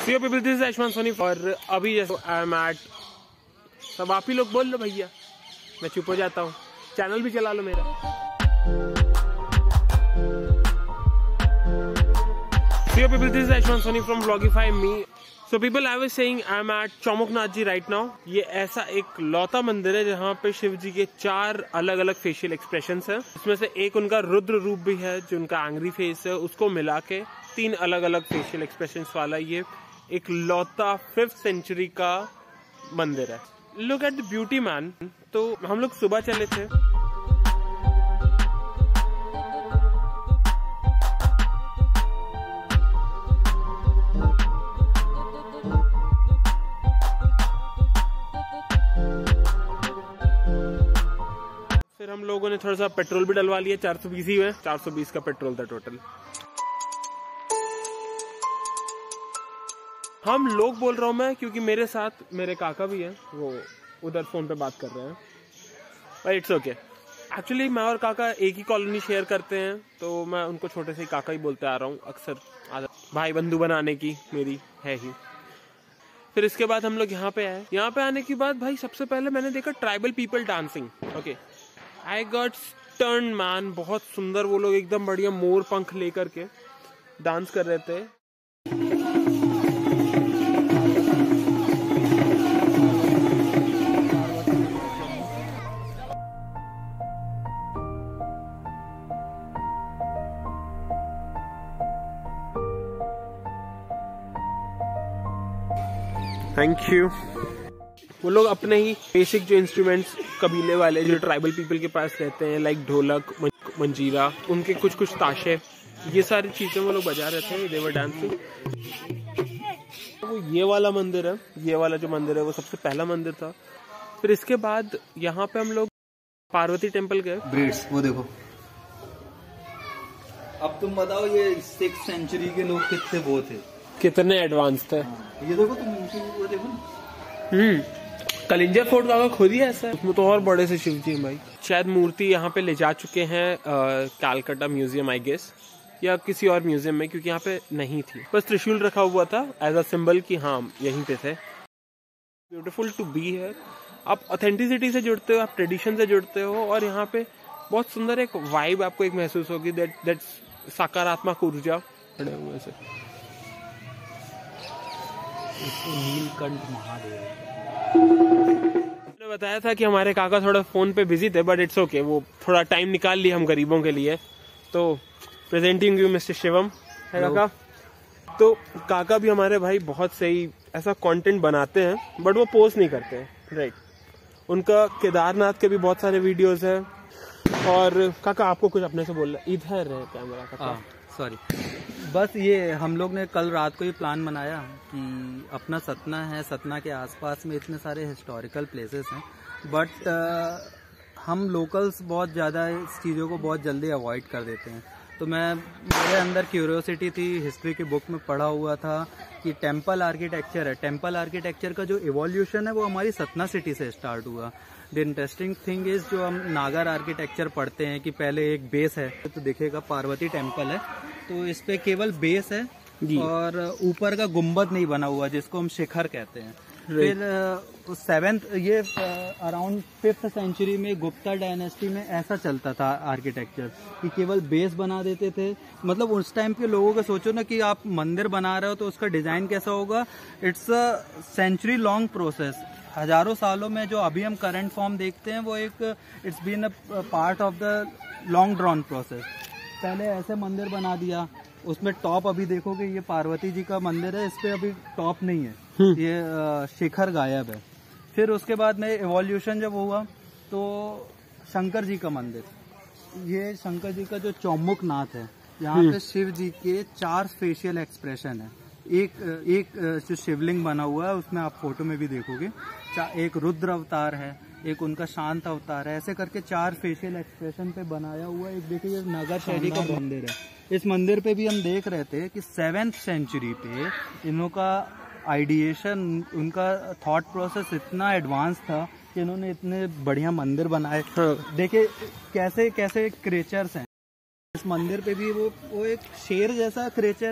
So people, this is Ashman Soni और अभी जैसे आई एम एट, सब आप ही लोग बोल लो भैया, मैं चुप हो जाता हूँ, चैनल भी चला लो मेरा। So people, this is Ashman Soni from Vlogify Me. So people, I was saying I am at Chaumukhnath ji right now. ये ऐसा एक लौता मंदिर है जहाँ पे शिव जी के 4 अलग अलग फेशियल एक्सप्रेशंस हैं। उसमें से एक उनका रुद्र रूप भी है जो उनका एंग्री फेस है, उसको मिला के 3 अलग अलग फेशियल एक्सप्रेशंस वाला ये एक लौता 5th सेंचुरी का मंदिर है। Look at the beauty man. तो हम लोग सुबह चले थे, फिर हम लोगों ने थोड़ा सा पेट्रोल भी डलवा लिया, 420 ही है, 420 का पेट्रोल था टोटल। हम लोग बोल रहा हूँ मैं क्योंकि मेरे साथ मेरे काका भी हैं, वो उधर फोन पे बात कर रहे हैं, बट इट्स ओके। एक्चुअली मैं और काका एक ही कॉलोनी शेयर करते हैं, तो मैं उनको छोटे से काका ही बोलते आ रहा हूँ अक्सर, आदत भाई बंधु बनाने की मेरी है ही। फिर इसके बाद हम लोग यहाँ पे आए। यहाँ पे आने के बाद भाई सबसे पहले मैंने देखा tribal people dancing. Okay, I got stern man, बहुत सुंदर वो लोग एकदम बढ़िया मोर पंख लेकर के डांस कर रहे थे। Thank you. वो लोग अपने ही बेसिक जो इंस्ट्रूमेंट्स कबीले वाले जो ट्राइबल पीपल के पास रहते हैं, लाइक ढोलक, मंजीरा, उनके कुछ ताशे, ये सारी चीजें वो लोग बजा रहे थे, दे वर डांसिंग। वो ये वाला मंदिर है, ये वाला जो मंदिर है वो सबसे पहला मंदिर था। फिर इसके बाद यहाँ पे हम लोग पार्वती टेम्पल गए। ब्रीड्स वो देखो। अब तुम बताओ ये 6th सेंचुरी के लोग कितने वो थे, कितने एडवांस थे। ये देखो तुम वो देखो। कलिंजर फोर्ट का खुद ही ऐसा है, उसमें तो और बड़े से शिव जी हैं भाई। शायद मूर्ति यहाँ पे ले जा चुके हैं कैलकाटा म्यूजियम आई गेस, या किसी और म्यूजियम में, क्योंकि यहाँ पे नहीं थी, बस त्रिशूल रखा हुआ था एज अ सिंबल कि हाँ यहीं पे थे। ब्यूटीफुल टू बी है। आप ऑथेंटिसिटी से जुड़ते हो, आप ट्रेडिशन से जुड़ते हो, और यहाँ पे बहुत सुंदर एक वाइब आपको एक महसूस होगी, दैट सकारात्मक ऊर्जा खड़े हुए से। नीलकंठ महादेव। मैंने बताया था कि हमारे काका थोड़ा फोन पे बिजी थे, बट इट्स ओके, वो थोड़ा टाइम निकाल लिया हम गरीबों के लिए। तो प्रेजेंटिंग यू मिस्टर शिवम है काका। तो काका भी हमारे भाई बहुत सही ऐसा कंटेंट बनाते हैं, बट वो पोस्ट नहीं करते हैं, राइट। उनका केदारनाथ के भी बहुत सारे वीडियोस हैं। और काका आपको कुछ अपने से बोलना, इधर है कैमरा काका, सॉरी। बस ये हम लोग ने कल रात को ये प्लान बनाया कि अपना सतना है, सतना के आसपास में इतने सारे हिस्टोरिकल प्लेसेस हैं, बट हम लोकल्स बहुत ज़्यादा इस चीज़ों को बहुत जल्दी अवॉइड कर देते हैं। तो मेरे अंदर क्यूरियोसिटी थी, हिस्ट्री की बुक में पढ़ा हुआ था कि टेम्पल आर्किटेक्चर है, टेम्पल आर्किटेक्चर का जो इवोल्यूशन है वो हमारी सतना सिटी से स्टार्ट हुआ। द इंटरेस्टिंग थिंग इज जो हम नागर आर्किटेक्चर पढ़ते हैं कि पहले एक बेस है, तो देखिएगा पार्वती टेम्पल है, तो इस पे केवल बेस है और ऊपर का गुम्बद नहीं बना हुआ जिसको हम शिखर कहते हैं। फिर 7th ये अराउंड 5th सेंचुरी में गुप्ता डायनेस्टी में ऐसा चलता था आर्किटेक्चर कि केवल बेस बना देते थे। मतलब उस टाइम के लोगों का सोचो ना कि आप मंदिर बना रहे हो तो उसका डिजाइन कैसा होगा। It's a century long process. हजारों सालों में जो अभी हम करंट फॉर्म देखते हैं वो एक it's been a part of the long drawn process. पहले ऐसे मंदिर बना दिया, उसमें टॉप अभी देखोगे ये पार्वती जी का मंदिर है, इस पे अभी टॉप नहीं है, ये शिखर गायब है। फिर उसके बाद में इवोल्यूशन जब हुआ तो शंकर जी का मंदिर, ये शंकर जी का जो चौमुखनाथ है, यहाँ पे शिव जी के 4 फेशियल एक्सप्रेशन है। एक जो शिवलिंग बना हुआ है उसमें आप फोटो में भी देखोगे, एक रुद्र अवतार है, एक उनका शांत अवतार है, ऐसे करके 4 फेशियल एक्सप्रेशन पे बनाया हुआ। एक देखिए नगर शैली का मंदिर है। इस मंदिर पे भी हम देख रहे थे कि 7th सेंचुरी पे इन्हों का आइडिएशन, उनका थॉट प्रोसेस इतना एडवांस था कि इन्होंने इतने बढ़िया मंदिर बनाए। देखिए कैसे कैसे क्रिएचर्स हैं। इस मंदिर पे भी वो एक शेर जैसा क्रिएचर है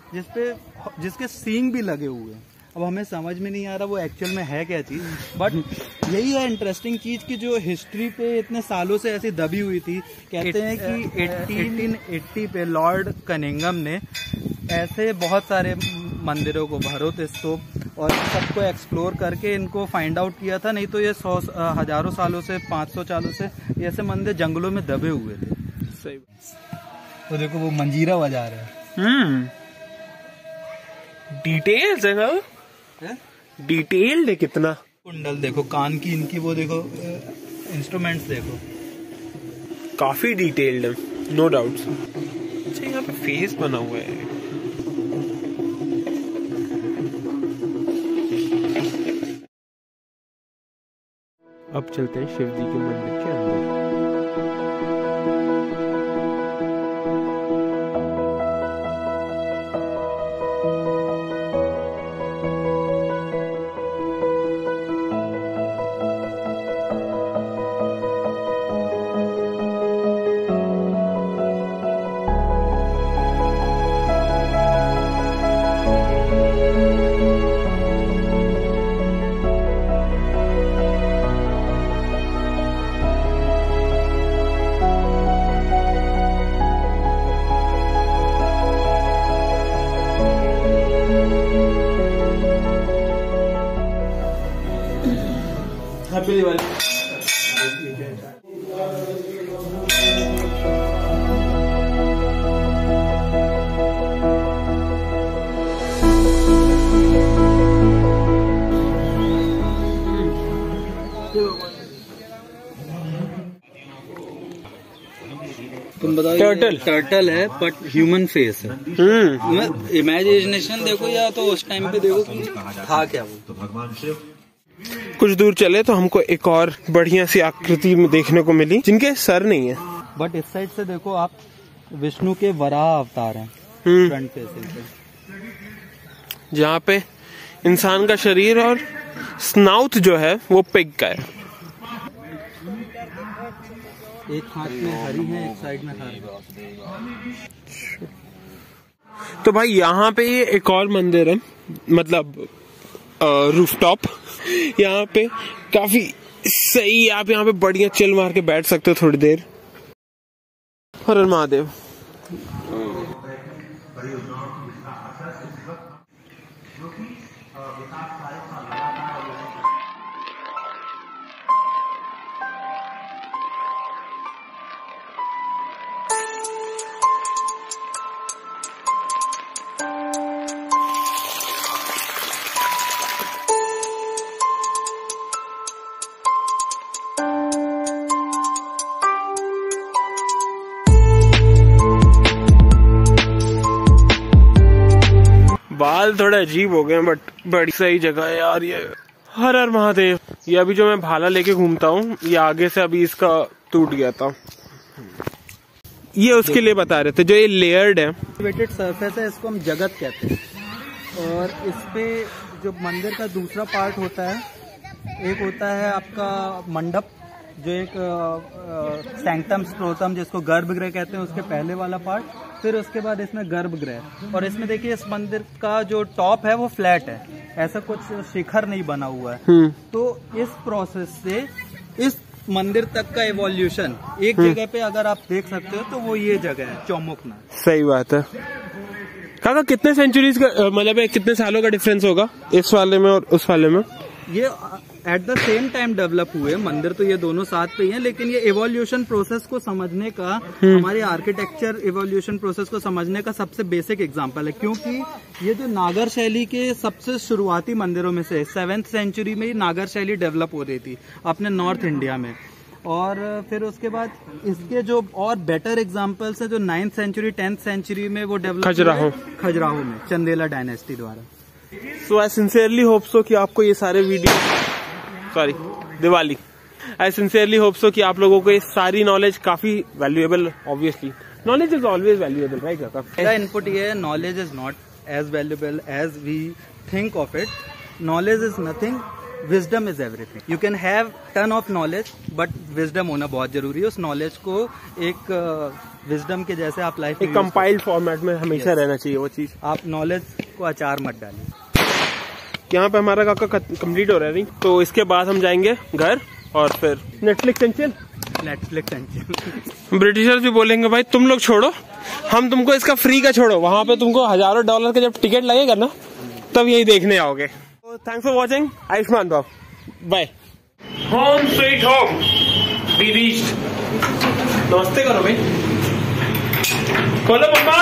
जिसके सींग भी लगे हुए हैं। अब हमें समझ में नहीं आ रहा वो एक्चुअल में है क्या चीज, बट यही है इंटरेस्टिंग चीज कि जो हिस्ट्री पे इतने सालों से ऐसी दबी हुई थी। कहते हैं कि 1880 पे लॉर्ड कनिंघम ने ऐसे बहुत सारे मंदिरों को, भरोत स्तूप और सबको एक्सप्लोर करके इनको फाइंड आउट किया था। नहीं तो ये हजारों सालों से, 500 सालों से ऐसे मंदिर जंगलों में दबे हुए थे। सही। तो देखो वो मंजीरा बजा रहे हैं। डिटेल्स है ना, डिटेल्ड है कितना। कुंडल देखो, कान की इनकी वो देखो, इंस्ट्रूमेंट्स देखो, काफी डिटेल्ड है, नो डाउट्स। अच्छा यहाँ पे फेस बना हुआ है। अब चलते हैं शिव जी के मंदिर के अंदर। हैप्पी दिवाली। तुम बताओ। टर्टल है बट ह्यूमन फेस है। इमेजिनेशन देखो या तो उस टाइम पे देखो कि था क्या वो। तो भगवान शिव। कुछ दूर चले तो हमको एक और बढ़िया सी आकृति में देखने को मिली जिनके सर नहीं है। बट इस साइड से देखो आप, विष्णु के वराह अवतार हैं फ्रंट फेसिंग पे, जहाँ पे इंसान का शरीर और स्नाउट जो है वो पिग का है। एक हाथ में हरी है, एक साइड में हरी। तो भाई यहाँ पे ये एक और मंदिर है, मतलब रूफटॉप। यहाँ पे काफी सही, आप यहाँ पे बढ़िया चिल मार के बैठ सकते हो थोड़ी देर। हर हर महादेव। बाल थोड़े अजीब हो गए बट बड़ी सही जगह है यार ये। हर हर महादेव। ये अभी जो मैं भाला लेके घूमता हूँ, ये आगे से अभी इसका टूट गया था। ये उसके लिए बता रहे थे, जो ये लेयर्ड है, वेटेड सरफेस है, इसको हम जगत कहते हैं। और इस पे जो मंदिर का दूसरा पार्ट होता है, एक होता है आपका मंडप, जो एक सैंक्टम स्क्रोटम जिसको गर्भगृह कहते हैं, उसके पहले वाला पार्ट। फिर उसके बाद इसमें गर्भगृह। और इसमें देखिए इस मंदिर का जो टॉप है वो फ्लैट है, ऐसा कुछ शिखर नहीं बना हुआ है। तो इस प्रोसेस से इस मंदिर तक का एवोल्यूशन एक जगह पे अगर आप देख सकते हो तो वो ये जगह है, चौमुखनाथ। सही बात है। काका कितने सेंचुरीज का, मतलब कितने सालों का डिफरेंस होगा इस वाले में और उस वाले में? ये at the same time develop हुए मंदिर, तो ये दोनों साथ पे ही हैं, लेकिन ये एवोल्यूशन प्रोसेस को समझने का, हमारे आर्किटेक्चर एवोल्यूशन प्रोसेस को समझने का सबसे बेसिक एग्जांपल है। क्योंकि ये जो नागर शैली के सबसे शुरुआती मंदिरों में से 7th सेंचुरी में ही नागर शैली डेवलप हो रही थी अपने नॉर्थ इंडिया में। और फिर उसके बाद इसके जो और बेटर एग्जाम्पल्स है जो 9th सेंचुरी 10th सेंचुरी में वो डेवलप खजुराहो में चंदेला डायनेस्टी द्वारा। सो आई सिंसियरली होप सो कि आपको ये सारे video, sorry Diwali, I sincerely hope so कि आप लोगों को ये सारी नॉलेज काफी valuable, obviously knowledge is always valuable, right काका? मेरा इनपुट ये है, knowledge is not as valuable as we think of it. Knowledge is nothing wisdom is everything. You can have ton of knowledge but wisdom होना बहुत जरूरी है। उस knowledge को एक विजडम के जैसे आप लाइफ एक कंपाइल्ड फॉर्मेट में हमेशा रहना चाहिए वो चीज। आप नॉलेज को अचार मत डालिए। यहाँ पे हमारा काका कंप्लीट हो रहा है नहीं, तो इसके बाद हम जाएंगे घर और फिर नेटफ्लिक्स एंड चिल। ब्रिटिशर्स भी बोलेंगे भाई तुम लोग छोड़ो, हम तुमको इसका फ्री का छोड़ो, वहां पे तुमको हजारों डॉलर का जब टिकट लगेगा ना तब यही देखने आओगे। Thanks for watching. आयुष्मान बाब, bye. Home sweet home we reached. नमस्ते करो भाई, खोलो मम्मा।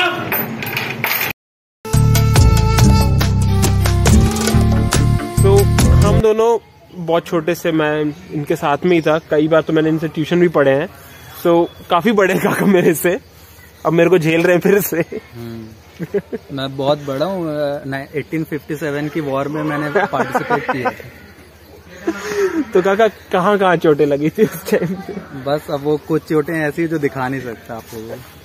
तो हम दोनों बहुत छोटे से, मैं इनके साथ में ही था, कई बार तो मैंने इनसे ट्यूशन भी पढ़े हैं। सो काफी बड़े काका मेरे से, अब मेरे को झेल रहे हैं फिर से। मैं बहुत बड़ा हूँ, 1857 की वॉर में मैंने पार्टिसिपेट किया। तो काका कहाँ चोटें लगी थी उस टाइम पे? बस अब वो कुछ चोटें ऐसी जो दिखा नहीं सकता आप लोगों को।